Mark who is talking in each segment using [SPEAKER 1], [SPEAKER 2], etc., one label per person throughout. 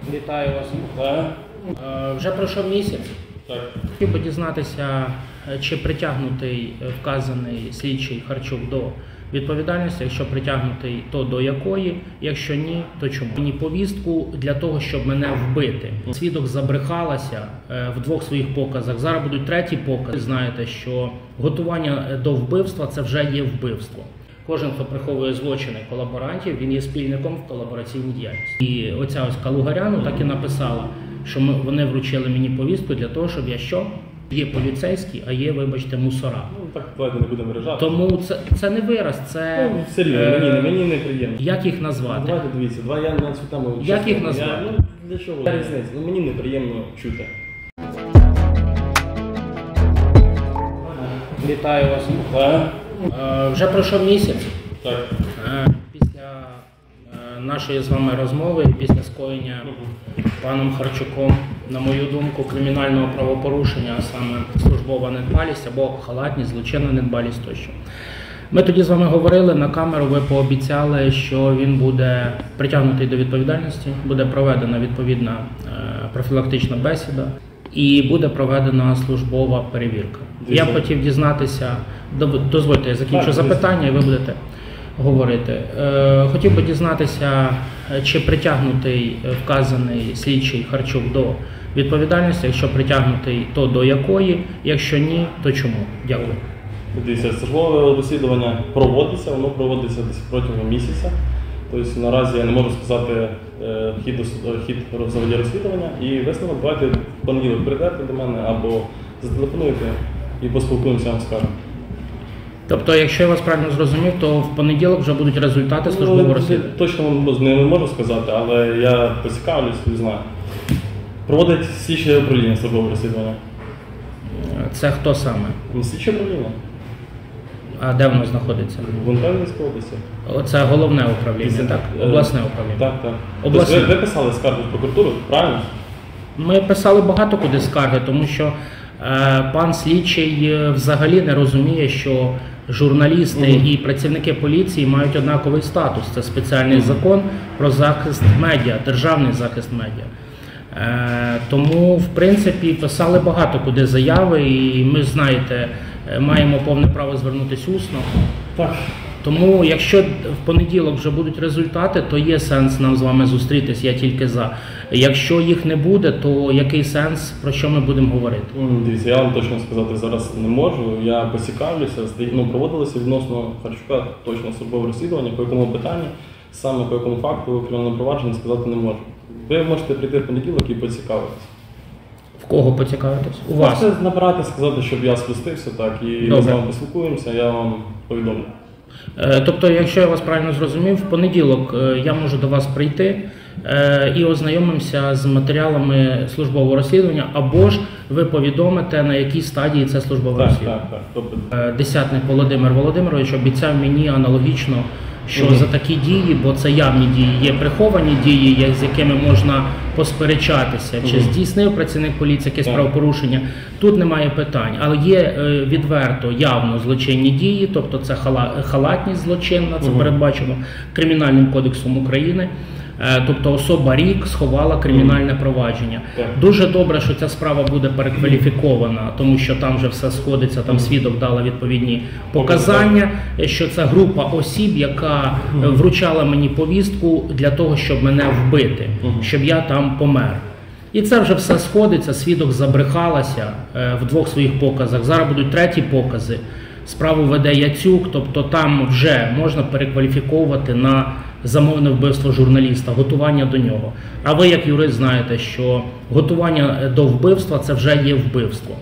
[SPEAKER 1] Вітаю вас.
[SPEAKER 2] Так.
[SPEAKER 1] Вже пройшов місяць.
[SPEAKER 2] Так.
[SPEAKER 1] Хотів би дізнатися, чи притягнутий вказаний слідчий Харчук до відповідальності, якщо притягнутий, то до якої, якщо ні, то чому. Мені повістку для того, щоб мене вбити. Свідок забрехалася в двох своїх показах. Зараз будуть треті покази. Знаєте, що готування до вбивства – це вже є вбивство. Кожен, хто приховує злочини колаборантів, він є спільником в колабораційній діяльності. І оця ось Калугаряну так і написала, що вони вручили мені повістку для того, щоб я що? Є поліцейські, а є, вибачте, мусора.
[SPEAKER 2] Ну так, давайте не будемо виражати.
[SPEAKER 1] Тому це не вираз, це...
[SPEAKER 2] Ну, серйозно, мені неприємно.
[SPEAKER 1] Як їх назвати?
[SPEAKER 2] Давайте дивіться, я на цю тему...
[SPEAKER 1] Як їх назвати?
[SPEAKER 2] Для чого? Різниця, мені неприємно чути.
[SPEAKER 1] Вітаю вас.
[SPEAKER 2] Так.
[SPEAKER 1] Вже пройшов місяць.
[SPEAKER 2] Так.
[SPEAKER 1] Після нашої з вами розмови, після скоєння паном Харчуком, на мою думку, кримінального правопорушення, а саме службова недбалість або халатність, злочинна недбалість тощо. Ми тоді з вами говорили на камеру, ви пообіцяли, що він буде притягнутий до відповідальності, буде проведена відповідна профілактична бесіда і буде проведена службова перевірка. Я б хотів дізнатися, дозвольте, я закінчу запитання і ви будете говорити. Хотів би дізнатися, чи притягнутий вказаний слідчий Харчук до відповідальності, якщо притягнутий, то до якої, якщо ні, то чому? Дякую.
[SPEAKER 2] Дивіться, службове розслідування проводиться, воно проводиться десь протягом місяця. Тобто наразі я не можу сказати хід розслідування і висновок. Давайте в понеділок прийдете до мене або зателефонуйте і поспілкуємося, я вам скажу.
[SPEAKER 1] Тобто, якщо я вас правильно зрозумів, то в понеділок вже будуть результати службового розслідування?
[SPEAKER 2] Точно не можу сказати, але я поцікавлюсь і знаю. Проводить слідче управління службового розслідування.
[SPEAKER 1] Це хто саме?
[SPEAKER 2] Слідче управління.
[SPEAKER 1] А де воно знаходиться?
[SPEAKER 2] В Онтарівській області.
[SPEAKER 1] Це головне управління, так? Обласне управління.
[SPEAKER 2] Так, так.
[SPEAKER 1] Обласне.
[SPEAKER 2] Тобто ви писали скаргу в прокуратуру, правильно?
[SPEAKER 1] Ми писали багато куди скарги, тому що пан слідчий взагалі не розуміє, що журналісти і працівники поліції мають однаковий статус. Це спеціальний закон про захист медіа, державний захист медіа. Тому, в принципі, писали багато куди заяви, і ми, знаєте, маємо повне право звернутися усно.
[SPEAKER 2] Так.
[SPEAKER 1] Тому, якщо в понеділок вже будуть результати, то є сенс нам з вами зустрітись, я тільки за. Якщо їх не буде, то який сенс, про що ми будемо говорити?
[SPEAKER 2] Дивіться, я вам точно сказати зараз не можу. Я поцікавлюся, проводилося відносно Харчука точно службове розслідування, по якому питанні, саме по якому факту кримінального провадження сказати не можу. Ви можете прийти в понеділок і поцікавитися.
[SPEAKER 1] В кого поцікавитись? У вас?
[SPEAKER 2] Можете набирати, сказати, щоб я спустився, так, і ми з вами поспілкуємося, я вам повідомлю.
[SPEAKER 1] Тобто, якщо я вас правильно зрозумів, в понеділок я можу до вас прийти і ознайомимося з матеріалами службового розслідування, або ж ви повідомите, на якій стадії це службове розслідування.
[SPEAKER 2] Так.
[SPEAKER 1] Десятник Володимир Володимирович обіцяв мені аналогічно, що за такі дії, бо це явні дії, є приховані дії, з якими можна посперечатися, чи здійснив працівник поліції якесь правопорушення, тут немає питань. Але є відверто, явно злочинні дії, тобто це халатність злочинна, це передбачено Кримінальним кодексом України. Тобто особа рік сховала кримінальне провадження. Дуже добре, що ця справа буде перекваліфікована, тому що там вже все сходиться, там свідок дала відповідні показання, що це група осіб, яка вручала мені повістку для того, щоб мене вбити, щоб я там помер. І це вже все сходиться, свідок забрехалася в двох своїх показах. Зараз будуть треті покази. Справу веде Яцюк, тобто там вже можна перекваліфіковувати на замовне вбивство журналіста, готування до нього. А ви, як юрист, знаєте, що готування до вбивства – це вже є вбивство.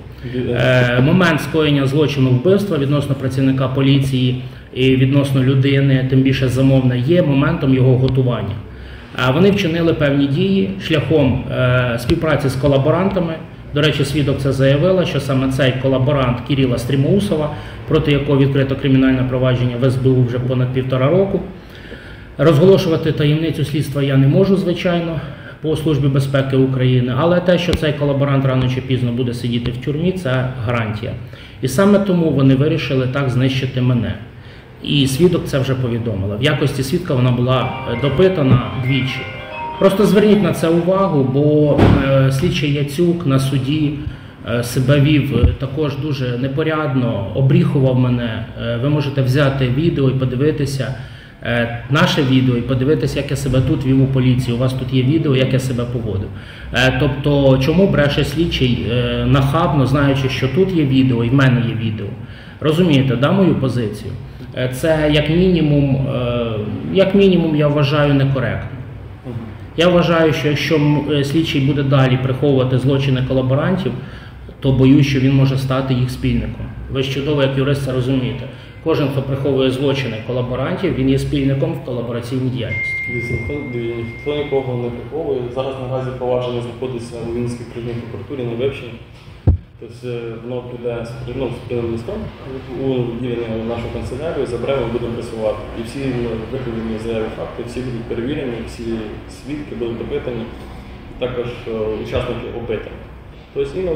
[SPEAKER 1] Момент скоєння злочину вбивства відносно працівника поліції і відносно людини, тим більше замовне, є моментом його готування. Вони вчинили певні дії шляхом співпраці з колаборантами. До речі, свідок це заявила, що саме цей колаборант Кирила Стрімоусова, проти якого відкрито кримінальне провадження в СБУ вже понад 1,5 року. Розголошувати таємницю слідства я не можу, звичайно, по Службі безпеки України, але те, що цей колаборант рано чи пізно буде сидіти в тюрмі, це гарантія. І саме тому вони вирішили так знищити мене. І свідок це вже повідомила. В якості свідка вона була допитана двічі. Просто зверніть на це увагу, бо слідчий Яцюк на суді себе вів також дуже непорядно, обріхував мене. Ви можете взяти відео і подивитися, наше відео і подивитися, як я себе тут вів у поліції. У вас тут є відео, як я себе поводив. Тобто, чому бреше слідчий нахабно, знаючи, що тут є відео і в мене є відео. Розумієте, да, мою позицію? Це як мінімум, я вважаю некоректно. Я вважаю, що якщо слідчий буде далі приховувати злочини колаборантів, то боюсь, що він може стати їх спільником. Ви ж чудово, як юрист, це розумієте. Кожен, хто приховує злочини колаборантів, він є спільником в колабораційній діяльності.
[SPEAKER 2] Ніхто нікого не приховує. Зараз наразі провадження знаходиться у Вінницькій окружній прокуратурі на вивченні. Тобто воно піде з прямим листом у відділення нашу канцелярію, заберемо і будемо працювати. І всі викладені заяві факти, всі будуть перевірені, всі свідки будуть допитані, також учасники опитань. Тобто і на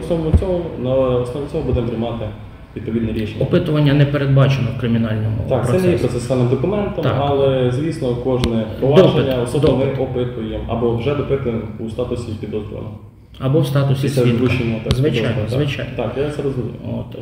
[SPEAKER 2] основі цього будемо приймати відповідне рішення.
[SPEAKER 1] Опитування не передбачено в кримінальному процесі.
[SPEAKER 2] Так, це не є процесуальним документом, але, звісно, кожне провадження особливо ми опитуємо або вже допитуємо у статусі підозрюваного.
[SPEAKER 1] Або в статусі свідка. Звичайно.
[SPEAKER 2] Так, я це розумію.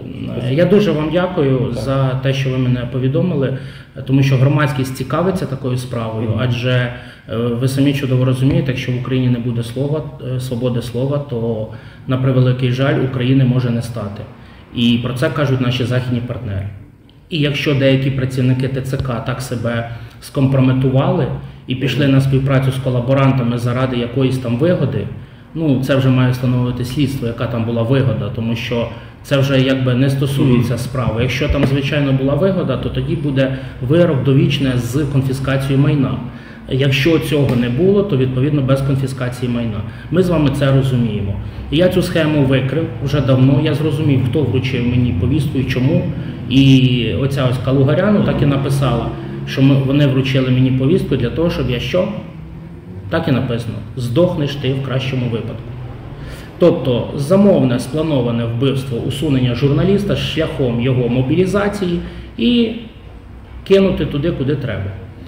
[SPEAKER 1] Я дуже вам дякую за те, що ви мене повідомили, тому що громадськість цікавиться такою справою, адже ви самі чудово розумієте, якщо в Україні не буде свободи слова, то, на превеликий жаль, України може не стати. І про це кажуть наші західні партнери. І якщо деякі працівники ТЦК так себе скомпрометували і пішли на співпрацю з колаборантами заради якоїсь там вигоди, це вже має встановити слідство, яка там була вигода, тому що це вже якби не стосується справи. Якщо там, звичайно, була вигода, то тоді буде вирок довічне з конфіскацією майна. Якщо цього не було, то відповідно без конфіскації майна. Ми з вами це розуміємо. Я цю схему викрив вже давно, я зрозумів, хто вручив мені повістку і чому. І оця ось Калугаряну так і написала, що вони вручили мені повістку для того, щоб я що? Так і написано, здохнеш ти в кращому випадку. Тобто замовне, сплановане вбивство, усунення журналіста шляхом його мобілізації і кинути туди, куди треба.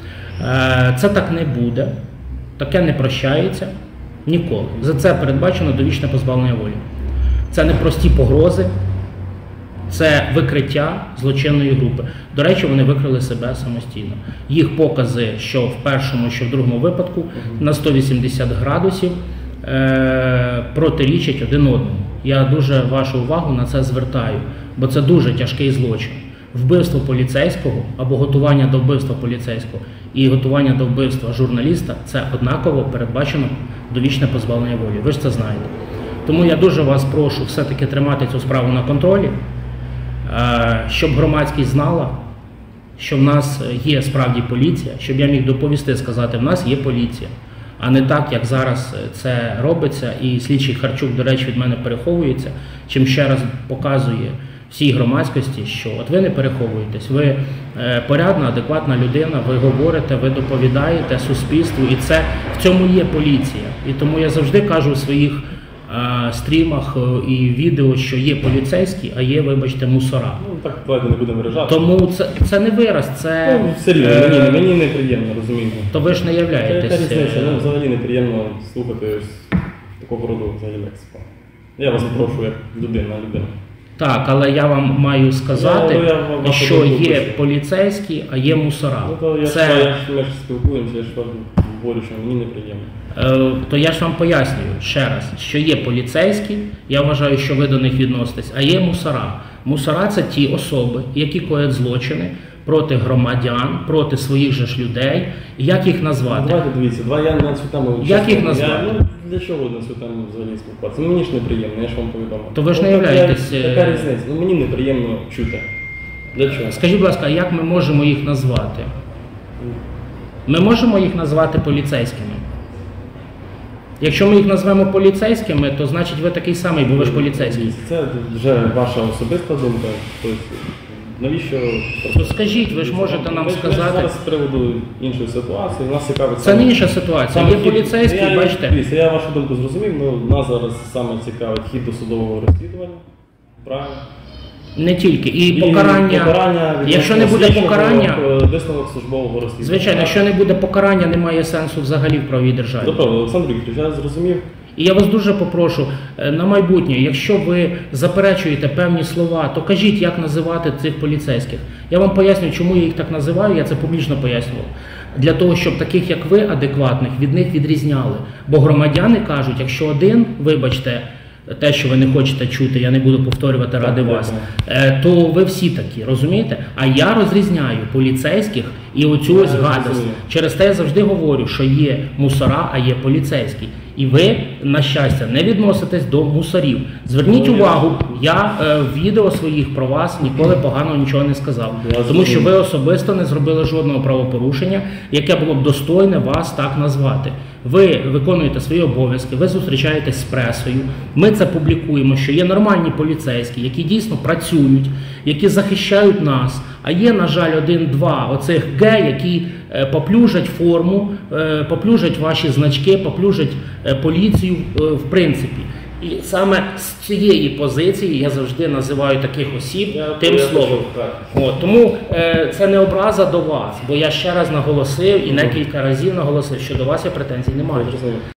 [SPEAKER 1] Це так не буде, таке не прощається ніколи. За це передбачено довічне позбавлення волі. Це не прості погрози, це викриття злочинної групи. До речі, вони викрили себе самостійно. Їх покази, що в першому, що в другому випадку, на 180 градусів протирічать один одному. Я дуже вашу увагу на це звертаю, бо це дуже тяжкий злочин. Вбивство поліцейського або готування до вбивства поліцейського і готування до вбивства журналіста – це однаково передбачено довічне позбавлення волі. Ви ж це знаєте. Тому я дуже вас прошу все-таки тримати цю справу на контролі, щоб громадськість знала, що в нас є справді поліція, щоб я міг доповісти, сказати, в нас є поліція. А не так, як зараз це робиться, і слідчий Харчук, до речі, від мене переховується, чим ще раз показує всій громадськості, що от ви не переховуєтесь, ви порядна, адекватна людина, ви говорите, ви доповідаєте суспільству, і це в цьому є поліція. І тому я завжди кажу у своїх стрімах і відео, що є поліцейські, а є, вибачте, мусора.
[SPEAKER 2] Так, давайте не будемо виражати.
[SPEAKER 1] Тому це не вираз, це...
[SPEAKER 2] все рівно, мені неприємно, розумієте.
[SPEAKER 1] То ви ж не являєтесь...
[SPEAKER 2] Яка різниця? Взагалі неприємно слухати такого роду лексику. Я вас прошу, як людина.
[SPEAKER 1] Так, але я вам маю сказати, що є поліцейські, а є мусора.
[SPEAKER 2] Ми ж спілкуємося, я ж вам говорю, що мені неприємно.
[SPEAKER 1] То я ж вам пояснюю ще раз, що є поліцейські, я вважаю, що ви до них відноситесь, а є мусора. Мусора – це ті особи, які коять злочини проти громадян, проти своїх же ж людей. Як їх назвати?
[SPEAKER 2] Давайте дивіться, я на цю тему...
[SPEAKER 1] Як їх назвати?
[SPEAKER 2] Для чого на цю тему взагалі спілкуватися? Мені ж неприємно, я ж вам повідомив.
[SPEAKER 1] То ви ж не являєтесь...
[SPEAKER 2] Яка різниця? Мені неприємно чути. Для чого?
[SPEAKER 1] Скажіть, будь ласка, як ми можемо їх назвати? Ми можемо їх назвати поліцейськими? Якщо ми їх назвемо поліцейськими, то значить ви такий самий, бо ви ж поліцейський.
[SPEAKER 2] Це вже ваша особиста думка. Тобто, навіщо?
[SPEAKER 1] То скажіть, ви ж можете нам сказати...
[SPEAKER 2] Зараз з приводу іншої ситуації, нас цікавить...
[SPEAKER 1] Це не інша ситуація, є поліцейські, бачите?
[SPEAKER 2] Я вашу думку зрозумів, але нас зараз саме цікавить хід досудового розслідування. Правильно?
[SPEAKER 1] Не тільки. І покарання, якщо не буде покарання,
[SPEAKER 2] висновок службового розслідування.
[SPEAKER 1] звичайно, якщо не буде покарання, немає сенсу взагалі в правовій державі.
[SPEAKER 2] Добре, Олександр Вікторович, я зрозумів.
[SPEAKER 1] І я вас дуже попрошу на майбутнє, якщо ви заперечуєте певні слова, то кажіть, як називати цих поліцейських. Я вам поясню, чому я їх так називаю, я це публічно пояснював. Для того, щоб таких, як ви, адекватних, від них відрізняли. Бо громадяни кажуть, якщо один, вибачте, те, що ви не хочете чути, я не буду повторювати ради вас, то ви всі такі, розумієте? А я розрізняю поліцейських і оцю ось гадость. Через те я завжди говорю, що є мусора, а є поліцейські. І ви, на щастя, не відноситесь до мусорів. Зверніть увагу, я в відео своїх про вас ніколи поганого нічого не сказав. Тому що ви особисто не зробили жодного правопорушення, яке було б достойне вас так назвати. Ви виконуєте свої обов'язки, ви зустрічаєтесь з пресою, ми це публікуємо, що є нормальні поліцейські, які дійсно працюють, які захищають нас, а є, на жаль, один-два оцих які поплюжать форму, поплюжать ваші значки, поплюжать поліцію в принципі. І саме з цієї позиції я завжди називаю таких осіб тим словом. Тому це не образа до вас, бо я ще раз наголосив і декілька разів наголосив, що до вас я претензій не маю.